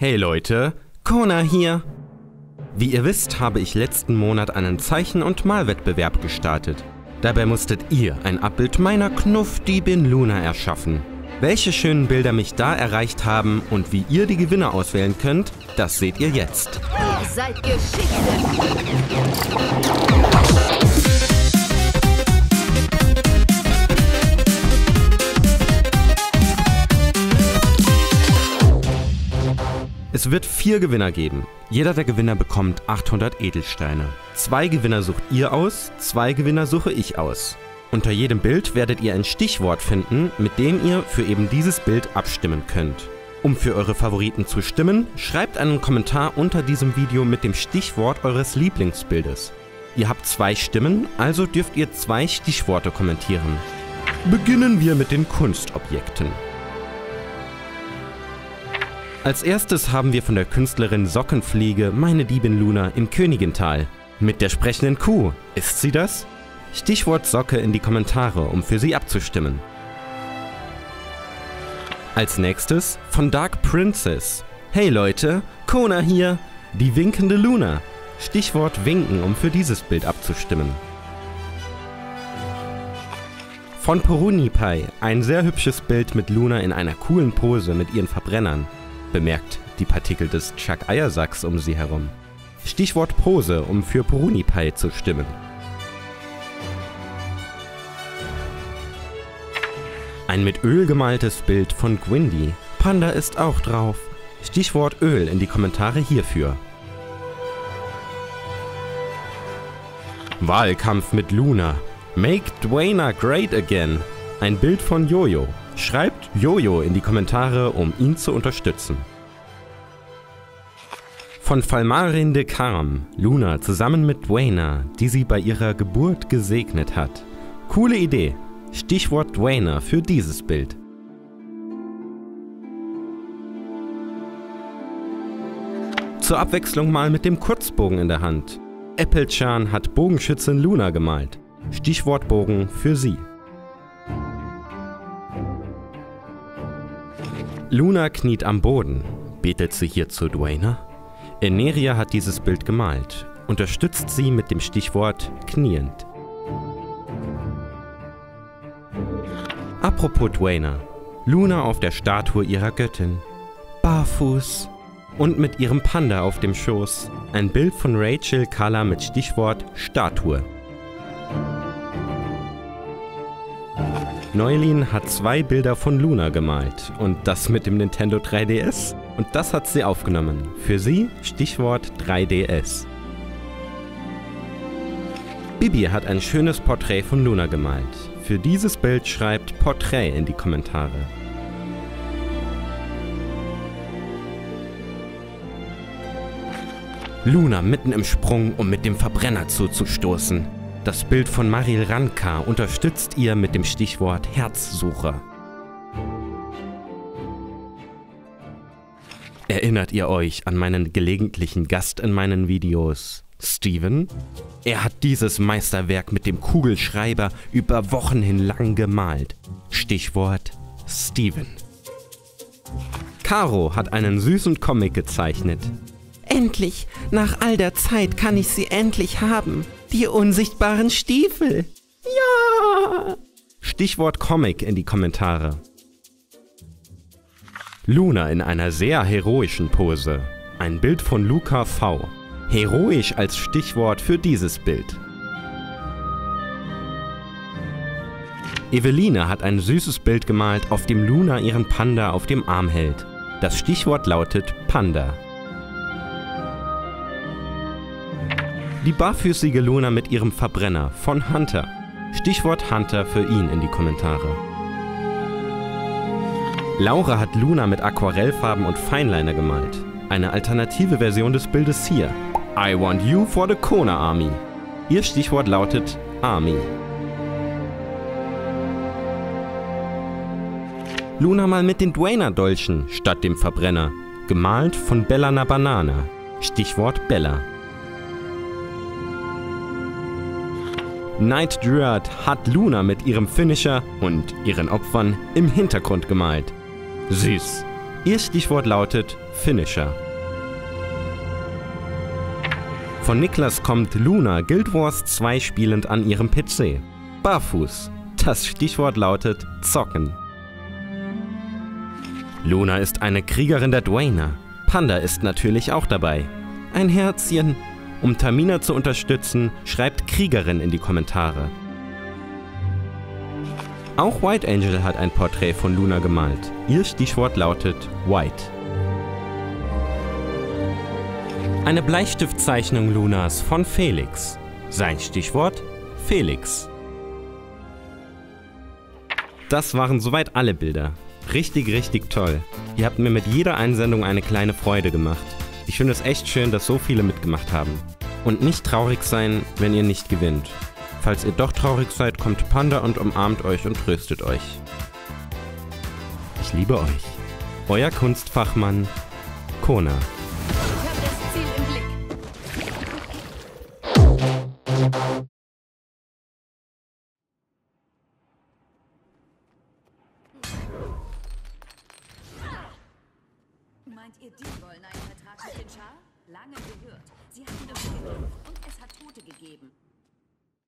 Hey Leute, Kona hier! Wie ihr wisst, habe ich letzten Monat einen Zeichen- und Malwettbewerb gestartet. Dabei musstet ihr ein Abbild meiner Knuffdiebin Luna erschaffen. Welche schönen Bilder mich da erreicht haben und wie ihr die Gewinner auswählen könnt, das seht ihr jetzt. Ihr seid Geschichte! Es wird 4 Gewinner geben. Jeder der Gewinner bekommt 800 Edelsteine. 2 Gewinner sucht ihr aus, 2 Gewinner suche ich aus. Unter jedem Bild werdet ihr ein Stichwort finden, mit dem ihr für eben dieses Bild abstimmen könnt. Um für eure Favoriten zu stimmen, schreibt einen Kommentar unter diesem Video mit dem Stichwort eures Lieblingsbildes. Ihr habt 2 Stimmen, also dürft ihr 2 Stichworte kommentieren. Beginnen wir mit den Kunstobjekten. Als erstes haben wir von der Künstlerin Sockenfliege meine Diebin Luna im Königintal. Mit der sprechenden Kuh. Ist sie das? Stichwort Socke in die Kommentare, um für sie abzustimmen. Als nächstes von Dark Princess. Hey Leute, Kona hier, die winkende Luna. Stichwort winken, um für dieses Bild abzustimmen. Von Porunipai, ein sehr hübsches Bild mit Luna in einer coolen Pose mit ihren Verbrennern. Bemerkt die Partikel des Chuck-Eiersacks um sie herum. Stichwort Pose, um für Porunipai zu stimmen. Ein mit Öl gemaltes Bild von Gwindi. Panda ist auch drauf. Stichwort Öl in die Kommentare hierfür. Wahlkampf mit Luna. Make Dwayna great again. Ein Bild von Jojo. Schreibt Jojo in die Kommentare, um ihn zu unterstützen. Von Falmarin de Carm, Luna zusammen mit Dwayna, die sie bei ihrer Geburt gesegnet hat. Coole Idee. Stichwort Dwayna für dieses Bild. Zur Abwechslung mal mit dem Kurzbogen in der Hand. Applechan hat Bogenschützin Luna gemalt. Stichwort Bogen für sie. Luna kniet am Boden. Betet sie hier zu Dwayna? Eneria hat dieses Bild gemalt. Unterstützt sie mit dem Stichwort kniend. Apropos Dwayna. Luna auf der Statue ihrer Göttin. Barfuß. Und mit ihrem Panda auf dem Schoß. Ein Bild von Rachel Kalla mit Stichwort Statue. Neulin hat 2 Bilder von Luna gemalt und das mit dem Nintendo 3DS und das hat sie aufgenommen. Für sie Stichwort 3DS. Bibi hat ein schönes Porträt von Luna gemalt. Für dieses Bild schreibt Porträt in die Kommentare. Luna mitten im Sprung, um mit dem Verbrenner zuzustoßen. Das Bild von Maril Ranka unterstützt ihr mit dem Stichwort Herzsucher. Erinnert ihr euch an meinen gelegentlichen Gast in meinen Videos, Steven? Er hat dieses Meisterwerk mit dem Kugelschreiber über Wochen hinlang gemalt. Stichwort Steven. Caro hat einen süßen Comic gezeichnet. Endlich! Nach all der Zeit kann ich sie endlich haben. Die unsichtbaren Stiefel. Ja! Stichwort Comic in die Kommentare. Luna in einer sehr heroischen Pose. Ein Bild von Luca V. Heroisch als Stichwort für dieses Bild. Eveline hat ein süßes Bild gemalt, auf dem Luna ihren Panda auf dem Arm hält. Das Stichwort lautet Panda. Die barfüßige Luna mit ihrem Verbrenner von Hunter. Stichwort Hunter für ihn in die Kommentare. Laura hat Luna mit Aquarellfarben und Feinliner gemalt. Eine alternative Version des Bildes hier. I want you for the Kona Army. Ihr Stichwort lautet Army. Luna mal mit den Dwayna-Dolchen statt dem Verbrenner. Gemalt von Bella na Banana. Stichwort Bella. Night Druid hat Luna mit ihrem Finisher und ihren Opfern im Hintergrund gemalt. Süß. Ihr Stichwort lautet Finisher. Von Niklas kommt Luna Guild Wars 2 spielend an ihrem PC. Barfuß. Das Stichwort lautet Zocken. Luna ist eine Kriegerin der Dwayner. Panda ist natürlich auch dabei. Ein Herzchen. Um Tamina zu unterstützen, schreibt Kriegerin in die Kommentare. Auch White Angel hat ein Porträt von Luna gemalt. Ihr Stichwort lautet White. Eine Bleistiftzeichnung Lunas von Felix. Sein Stichwort Felix. Das waren soweit alle Bilder. Richtig, richtig toll. Ihr habt mir mit jeder Einsendung eine kleine Freude gemacht. Ich finde es echt schön, dass so viele mitgemacht haben. Und nicht traurig sein, wenn ihr nicht gewinnt. Falls ihr doch traurig seid, kommt Panda und umarmt euch und tröstet euch. Ich liebe euch. Euer Kunstfachmann, Kona. Ich habe das Ziel im Blick. Meint ihr, die wollen einen Vertrag mit den Schar? Lange gehört. Sie hatten das gekämpft und es hat Tote gegeben.